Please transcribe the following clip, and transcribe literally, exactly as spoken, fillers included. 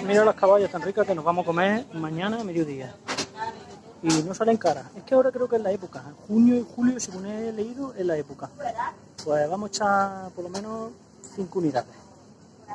Mira las caballas tan ricas que nos vamos a comer mañana a mediodía. Y no salen caras. Es que ahora creo que es la época. En junio y julio, según he leído, es la época. Pues vamos a echar por lo menos cinco unidades.